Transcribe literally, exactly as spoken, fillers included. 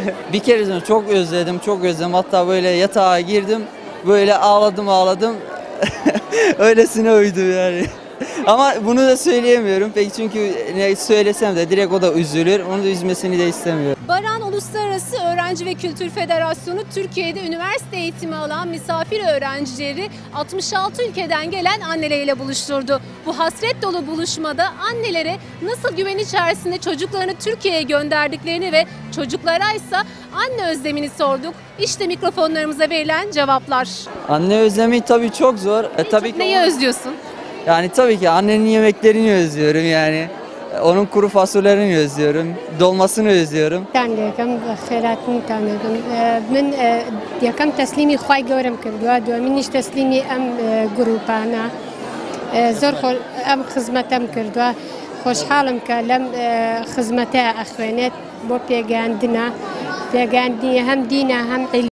Bir kere çok özledim, çok özledim. Hatta böyle yatağa girdim, böyle ağladım ağladım. Öylesine uyudum yani. Ama bunu da söyleyemiyorum pek çünkü ne söylesem de direkt o da üzülür. Onu da üzmesini de istemiyorum. Baran Uluslararası Öğrenci ve Kültür Federasyonu Türkiye'de üniversite eğitimi alan misafir öğrencileri altmış altı ülkeden gelen anneleriyle buluşturdu. Bu hasret dolu buluşmada annelere nasıl güven içerisinde çocuklarını Türkiye'ye gönderdiklerini ve çocuklara ise anne özlemini sorduk. İşte mikrofonlarımıza verilen cevaplar. Anne özlemi tabii çok zor. E, tabii ki Neyi özlüyorsun? Yani tabii ki annenin yemeklerini özlüyorum yani. Onun kuru fasulyelerini özlüyorum. Dolmasını özlüyorum. Yani yakam xeyratını tanıdım. Ben yakam teslimi xoy görüm kırdı. Döminiş teslimi em grupana. Zor em hizmetem kırdı. Hoşhalım ki lem hizmete axvenet bu peygendina. Peygendiye hem dine hem